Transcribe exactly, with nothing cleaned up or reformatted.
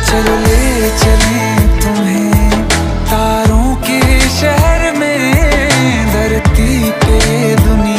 चलो ले चलें तुम्हें तारों के शहर में, धरती पे दुनिया